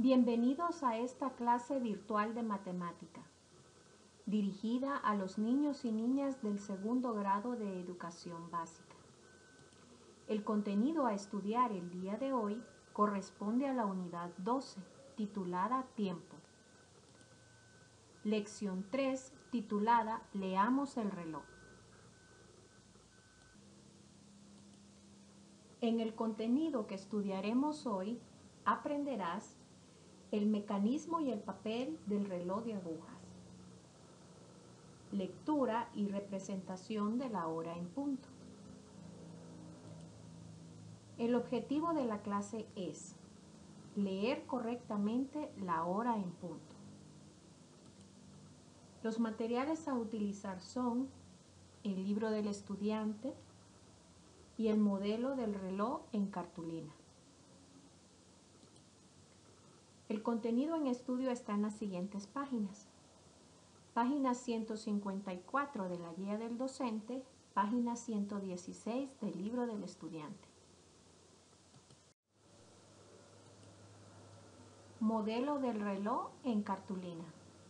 Bienvenidos a esta clase virtual de matemática, dirigida a los niños y niñas del segundo grado de educación básica. El contenido a estudiar el día de hoy corresponde a la unidad 12, titulada Tiempo. Lección 3, titulada Leamos el reloj. En el contenido que estudiaremos hoy, aprenderás el mecanismo y el papel del reloj de agujas, lectura y representación de la hora en punto. El objetivo de la clase es leer correctamente la hora en punto. Los materiales a utilizar son el libro del estudiante y el modelo del reloj en cartulina. El contenido en estudio está en las siguientes páginas. Página 154 de la guía del docente, página 116 del libro del estudiante. Modelo del reloj en cartulina.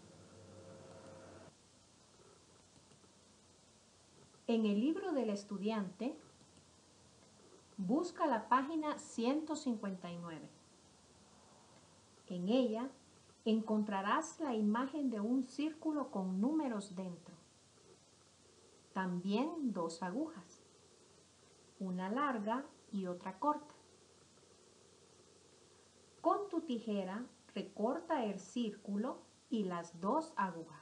En el libro del estudiante, busca la página 159. En ella encontrarás la imagen de un círculo con números dentro. También dos agujas, una larga y otra corta. Con tu tijera recorta el círculo y las dos agujas.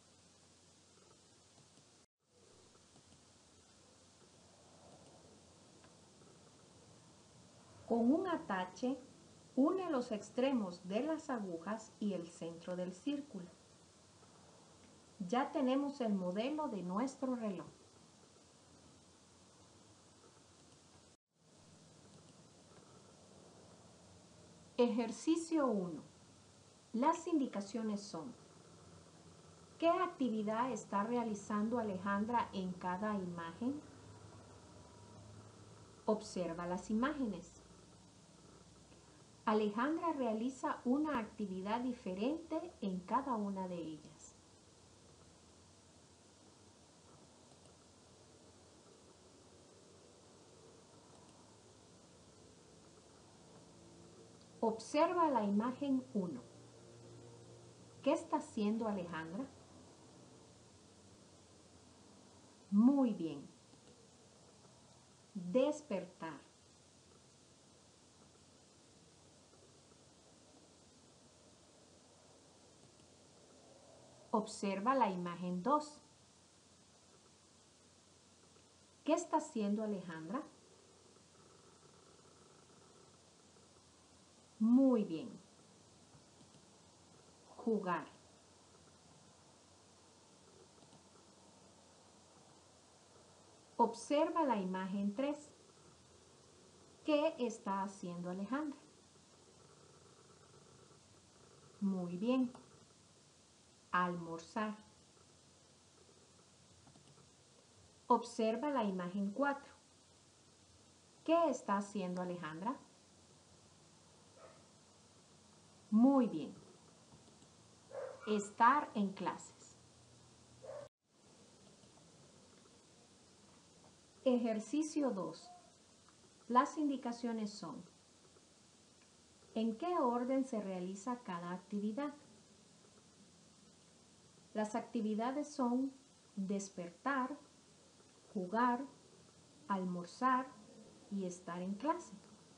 Con un atache, une los extremos de las agujas y el centro del círculo. Ya tenemos el modelo de nuestro reloj. Ejercicio 1. Las indicaciones son: ¿qué actividad está realizando Alejandra en cada imagen? Observa las imágenes. Alejandra realiza una actividad diferente en cada una de ellas. Observa la imagen 1. ¿Qué está haciendo Alejandra? Muy bien. Despertar. Observa la imagen 2. ¿Qué está haciendo Alejandra? Muy bien. Jugar. Observa la imagen 3. ¿Qué está haciendo Alejandra? Muy bien. Almorzar. Observa la imagen 4. ¿Qué está haciendo Alejandra? Muy bien. Estar en clases. Ejercicio 2. Las indicaciones son: ¿en qué orden se realiza cada actividad? Las actividades son despertar, jugar, almorzar y estar en clase.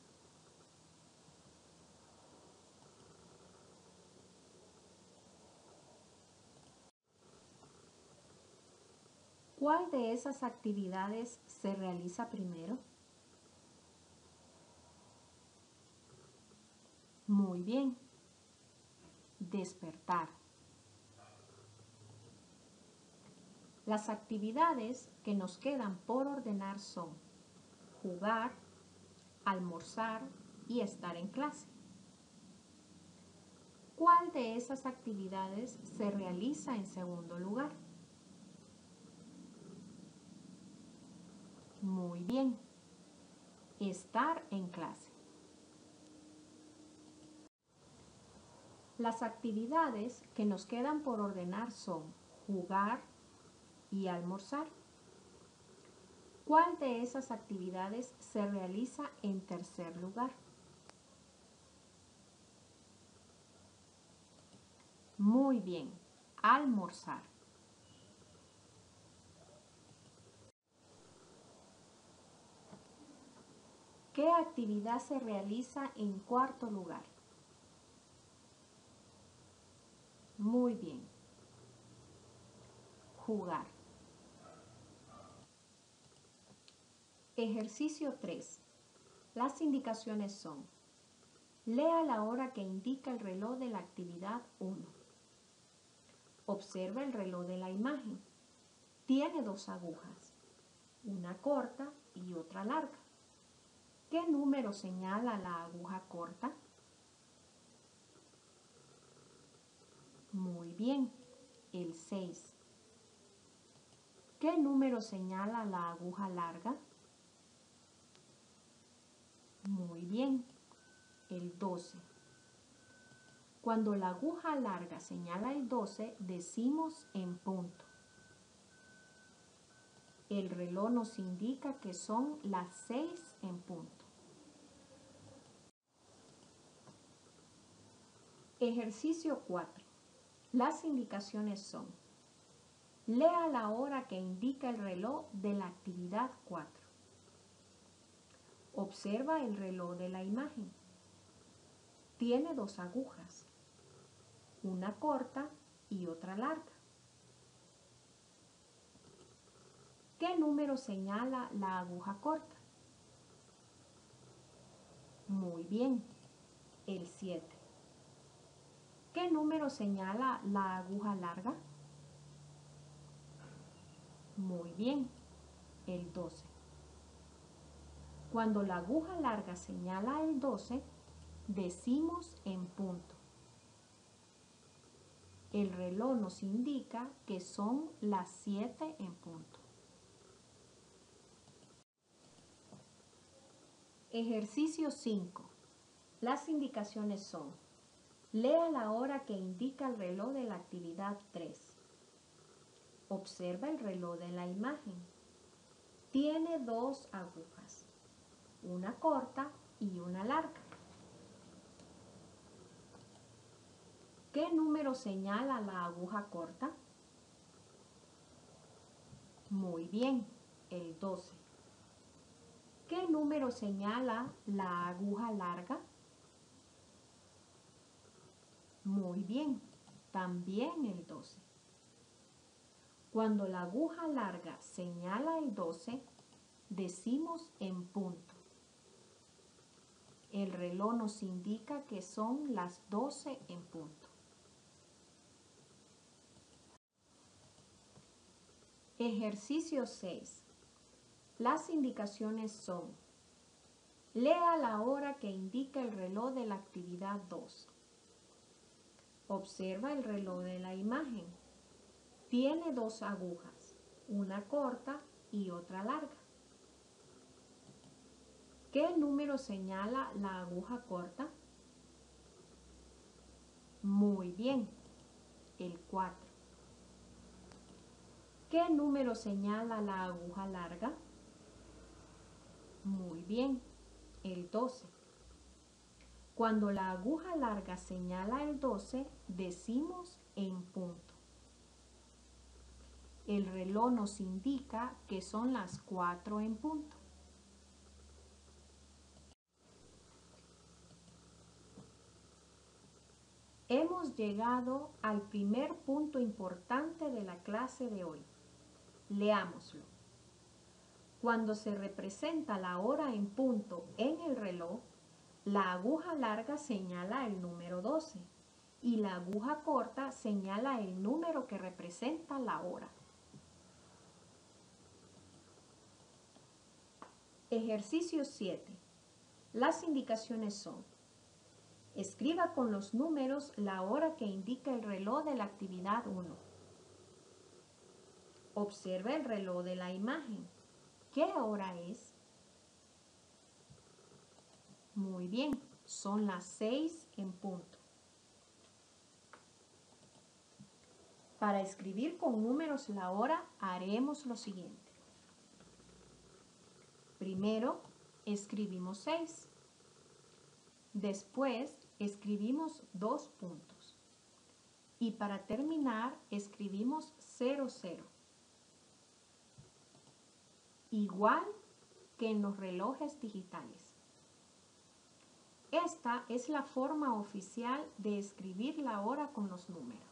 ¿Cuál de esas actividades se realiza primero? Muy bien. Despertar. Las actividades que nos quedan por ordenar son jugar, almorzar y estar en clase. ¿Cuál de esas actividades se realiza en segundo lugar? Muy bien. Estar en clase. Las actividades que nos quedan por ordenar son jugar y almorzar. ¿Cuál de esas actividades se realiza en tercer lugar? Muy bien, almorzar. ¿Qué actividad se realiza en cuarto lugar? Muy bien, jugar. Ejercicio 3. Las indicaciones son: lea la hora que indica el reloj de la actividad 1. Observa el reloj de la imagen. Tiene dos agujas, una corta y otra larga. ¿Qué número señala la aguja corta? Muy bien, el 6. ¿Qué número señala la aguja larga? Muy bien, el 12. Cuando la aguja larga señala el 12, decimos en punto. El reloj nos indica que son las 6 en punto. Ejercicio 4. Las indicaciones son: lea la hora que indica el reloj de la actividad 4. Observa el reloj de la imagen. Tiene dos agujas, una corta y otra larga. ¿Qué número señala la aguja corta? Muy bien, el 7. ¿Qué número señala la aguja larga? Muy bien, el 12. Cuando la aguja larga señala el 12, decimos en punto. El reloj nos indica que son las 7 en punto. Ejercicio 5. Las indicaciones son: lea la hora que indica el reloj de la actividad 3. Observa el reloj de la imagen. Tiene dos agujas, una corta y una larga. ¿Qué número señala la aguja corta? Muy bien, el 12. ¿Qué número señala la aguja larga? Muy bien, también el 12. Cuando la aguja larga señala el 12, decimos en punto. El reloj nos indica que son las 12 en punto. Ejercicio 6. Las indicaciones son: lea la hora que indica el reloj de la actividad 2. Observa el reloj de la imagen. Tiene dos agujas, una corta y otra larga. ¿Qué número señala la aguja corta? Muy bien, el 4. ¿Qué número señala la aguja larga? Muy bien, el 12. Cuando la aguja larga señala el 12, decimos en punto. El reloj nos indica que son las 4 en punto. Hemos llegado al primer punto importante de la clase de hoy. Leámoslo. Cuando se representa la hora en punto en el reloj, la aguja larga señala el número 12 y la aguja corta señala el número que representa la hora. Ejercicio 7. Las indicaciones son: escriba con los números la hora que indica el reloj de la actividad 1. Observa el reloj de la imagen. ¿Qué hora es? Muy bien, son las 6 en punto. Para escribir con números la hora haremos lo siguiente. Primero escribimos 6. Después escribimos 2 puntos. Y para terminar escribimos 00. Igual que en los relojes digitales. Esta es la forma oficial de escribir la hora con los números.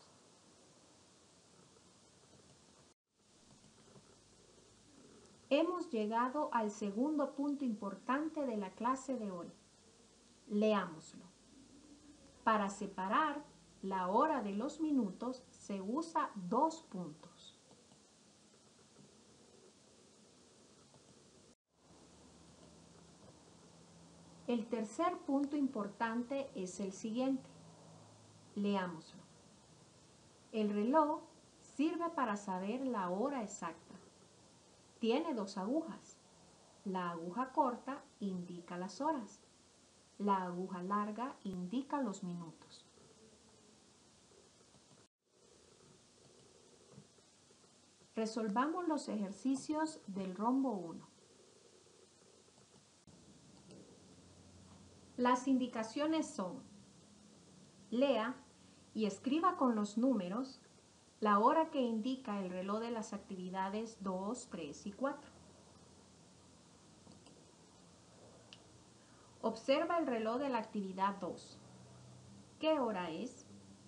Hemos llegado al segundo punto importante de la clase de hoy. Leámoslo. Para separar la hora de los minutos se usa 2 puntos. El tercer punto importante es el siguiente. Leámoslo. El reloj sirve para saber la hora exacta. Tiene 2 agujas. La aguja corta indica las horas. La aguja larga indica los minutos. Resolvamos los ejercicios del rombo 1. Las indicaciones son: lea y escriba con los números la hora que indica el reloj de las actividades 2, 3 y 4. Observa el reloj de la actividad 2. ¿Qué hora es?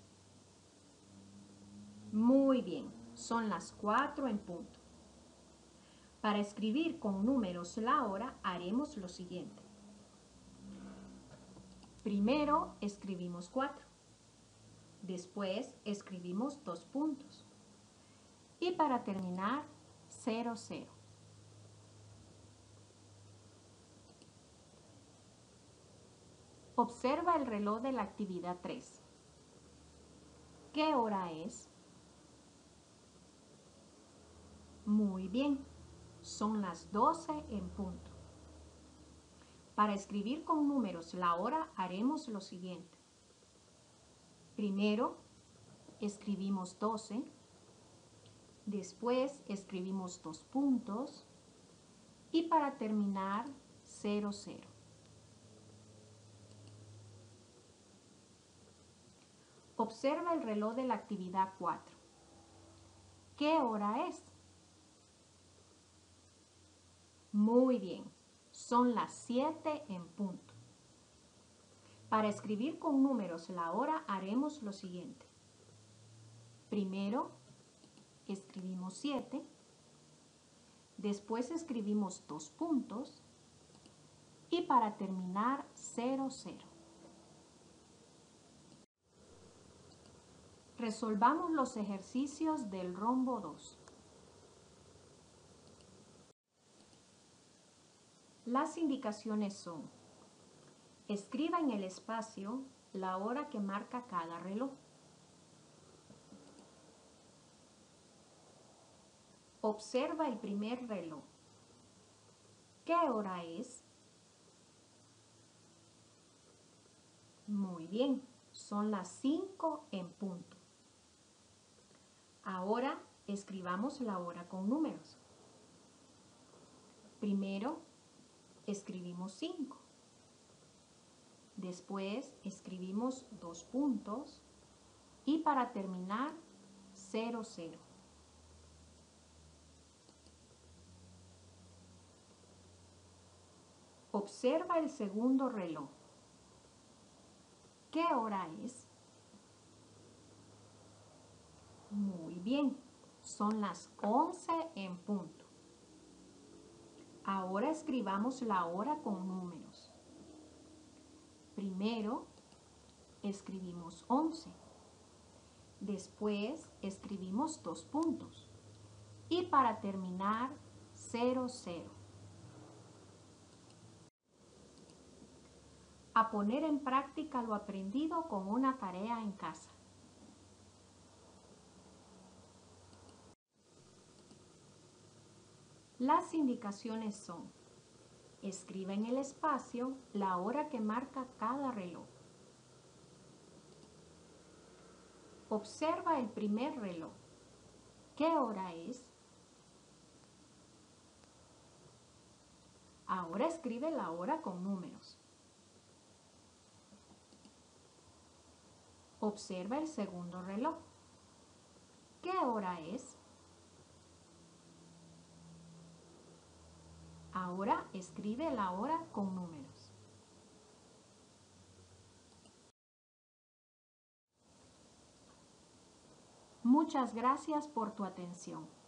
Muy bien, son las 4 en punto. Para escribir con números la hora haremos lo siguiente. Primero escribimos 4. Después escribimos 2 puntos. Y para terminar, 00. Observa el reloj de la actividad 3. ¿Qué hora es? Muy bien, son las 12 en punto. Para escribir con números la hora haremos lo siguiente. Primero escribimos 12, después escribimos 2 puntos y para terminar 00. Observa el reloj de la actividad 4. ¿Qué hora es? Muy bien, son las 7 en punto. Para escribir con números la hora haremos lo siguiente. Primero escribimos 7, después escribimos 2 puntos y para terminar 00. Resolvamos los ejercicios del rombo 2. Las indicaciones son: escriba en el espacio la hora que marca cada reloj. Observa el primer reloj. ¿Qué hora es? Muy bien, son las 5 en punto. Ahora escribamos la hora con números. Primero escribimos 5. Después escribimos 2 puntos y para terminar 00. Observa el segundo reloj. ¿Qué hora es? Muy bien, son las 11 en punto. Ahora escribamos la hora con números. Primero escribimos 11. Después escribimos 2 puntos. Y para terminar, 00. A poner en práctica lo aprendido con una tarea en casa. Las indicaciones son: escriba en el espacio la hora que marca cada reloj. Observa el primer reloj. ¿Qué hora es? Ahora escribe la hora con números. Observa el segundo reloj. ¿Qué hora es? Ahora escribe la hora con números. Muchas gracias por tu atención.